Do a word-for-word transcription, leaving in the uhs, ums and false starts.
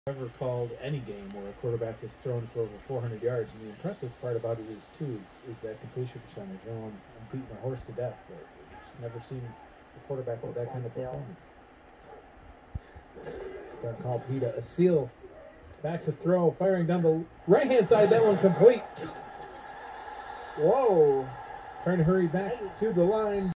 Ever called any game where a quarterback has thrown for over four hundred yards, and the impressive part about it is too is, is that completion percentage. You know, I'm, I'm beating a horse to death, but I've never seen a quarterback with that kind of performance. Got called Peta. A seal back to throw, firing down the right hand side. That one complete. Whoa! Trying to hurry back to the line.